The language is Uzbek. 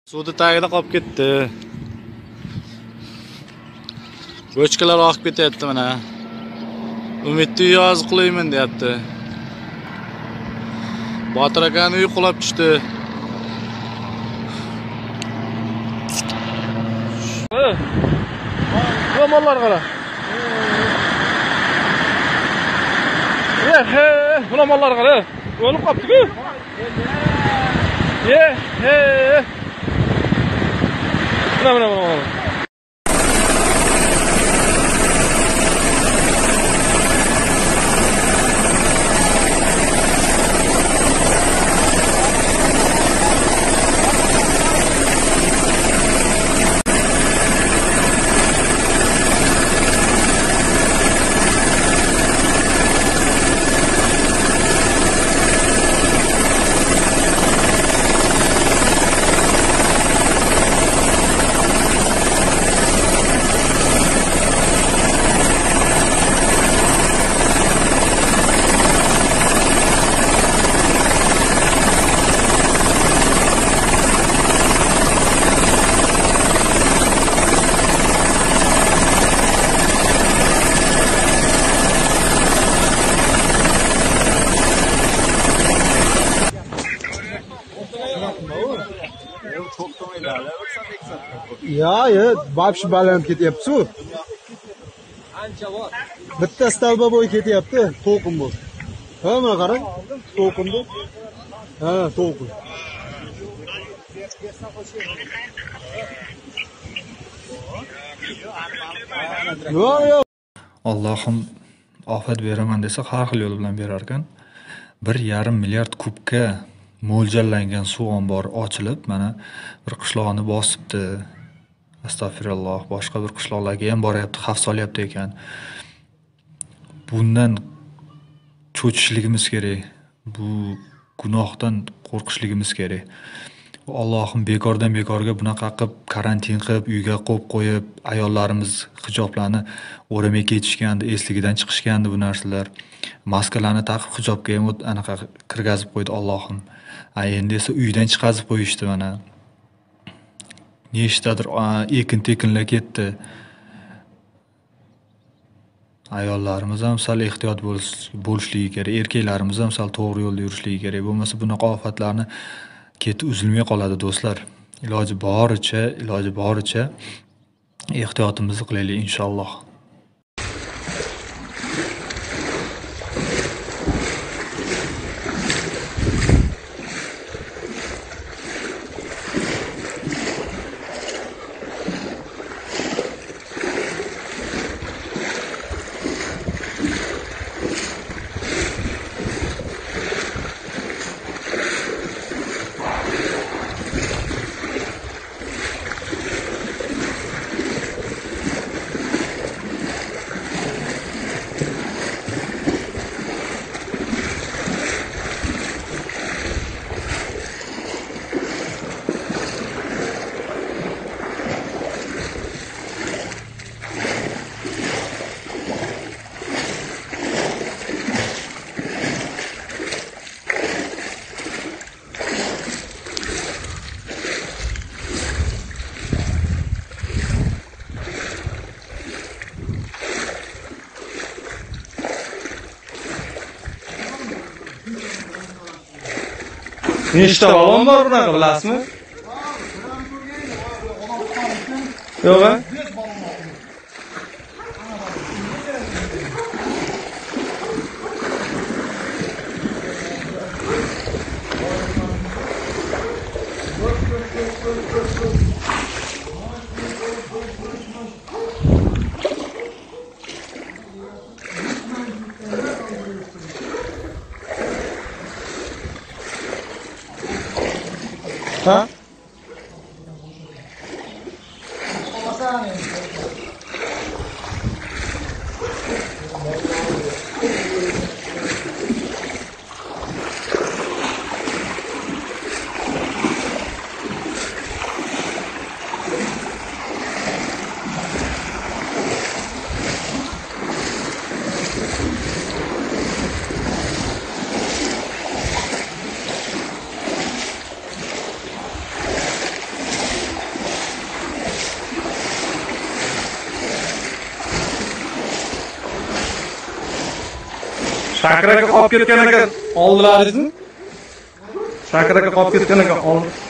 Suvda tagida qolib ketdi. Bochkalar oqib ketyapti mana. Umidni yoz qilayman deyapti. Botir akaning uyi qulab tushdi. Romanlar qara. Romanlar qara. O'lib qopti-ku. Mana. Ya, вообще baland ketyapti-ku. Ancha bor. Bitta stalba bo'yi ketyapti, to'lqin bu. Ha, mana qarang, to'lqin bu. Ha, to'lqin. Yo'q. Allohim ofat beraman desa har xil yo'l bilan berar ekan. 1,5 milliard kubga mo'ljallangan suv ombori ochilib, mana bir qishloqni bosibdi. Astagfirulloh, boshqa bir qishloqlarga ham boryapti, xavf solyapti ekan. Bundan cho'chishligimiz kerak. Bu gunohdan qo'rqishligimiz kerak. Allohim bekordan bekorga bunaqa qilib karantin qilib, uyga qo'yib, ayollarimiz hijoblarni o'ramay ketishgandi, esligidan chiqishgandi bu narsalar. Maskalarni taqib hijobga ham anaqa kirgazib qo'ydi Allohim. Endi esa uydan chiqazib qo'yishdi mana. Nechtadir ekin-tekinlar ketdi. Ayollarimiz ham sal ehtiyot bo'lishligi kerak, erkaklarimiz ham sal to'g'ri yo'lda yurishligi kerak. Bo'lmasa bunaqa ofatlarni keti uzilmay qoladi do'stlar. Iloji boricha ehtiyotimizni qilaylik inshaalloh. Nechta balon bor bunaqa bilasizmi? Yo'q-a? Ha? Shakir aka qolib ketgan ekan. Oldilaringizmi? Shakir aka qolib ketgan ekan.